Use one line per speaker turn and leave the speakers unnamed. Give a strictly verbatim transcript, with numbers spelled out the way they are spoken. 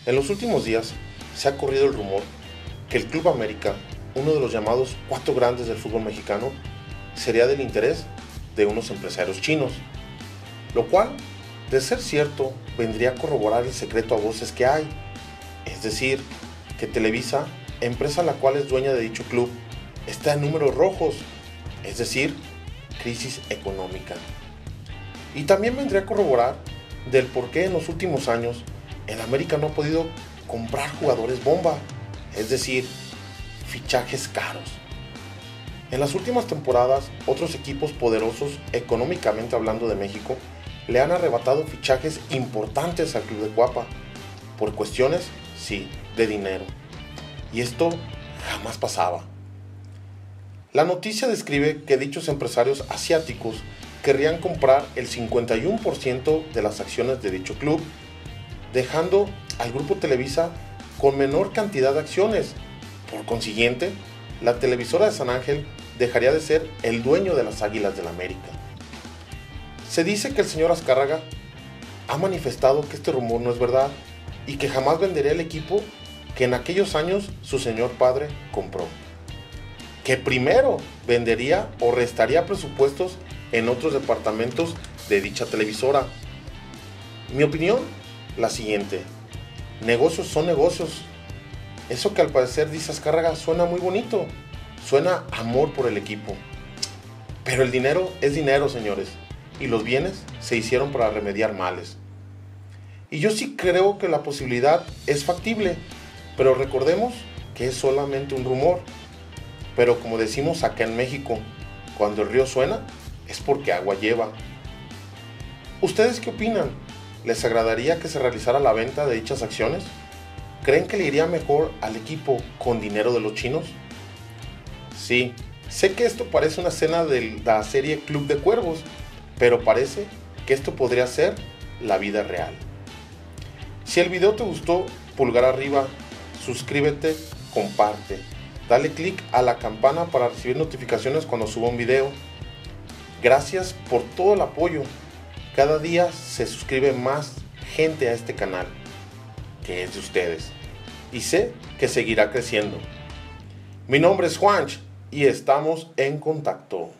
En los últimos días se ha corrido el rumor que el Club América, uno de los llamados cuatro grandes del fútbol mexicano, sería del interés de unos empresarios chinos, lo cual, de ser cierto, vendría a corroborar el secreto a voces que hay, es decir, que Televisa, empresa la cual es dueña de dicho club, está en números rojos, es decir, crisis económica. Y también vendría a corroborar del por qué en los últimos años el América no ha podido comprar jugadores bomba, es decir, fichajes caros. En las últimas temporadas, otros equipos poderosos, económicamente hablando de México, le han arrebatado fichajes importantes al Club de Cuapa, por cuestiones, sí, de dinero. Y esto jamás pasaba. La noticia describe que dichos empresarios asiáticos querrían comprar el cincuenta y uno por ciento de las acciones de dicho club, dejando al Grupo Televisa con menor cantidad de acciones. Por consiguiente, la televisora de San Ángel dejaría de ser el dueño de las Águilas del América. Se dice que el señor Azcárraga ha manifestado que este rumor no es verdad y que jamás vendería el equipo que en aquellos años su señor padre compró. Que primero vendería o restaría presupuestos en otros departamentos de dicha televisora. Mi opinión, la siguiente: negocios son negocios. Eso que al parecer dice Azcárraga suena muy bonito, suena amor por el equipo. Pero el dinero es dinero, señores, y los bienes se hicieron para remediar males. Y yo sí creo que la posibilidad es factible, pero recordemos que es solamente un rumor. Pero como decimos acá en México, cuando el río suena, es porque agua lleva. ¿Ustedes qué opinan? ¿Les agradaría que se realizara la venta de dichas acciones? ¿Creen que le iría mejor al equipo con dinero de los chinos? Sí, sé que esto parece una escena de la serie Club de Cuervos, pero parece que esto podría ser la vida real. Si el video te gustó, pulgar arriba, suscríbete, comparte. Dale click a la campana para recibir notificaciones cuando suba un video. Gracias por todo el apoyo. Cada día se suscribe más gente a este canal, que es de ustedes, y sé que seguirá creciendo. Mi nombre es Juanch y estamos en contacto.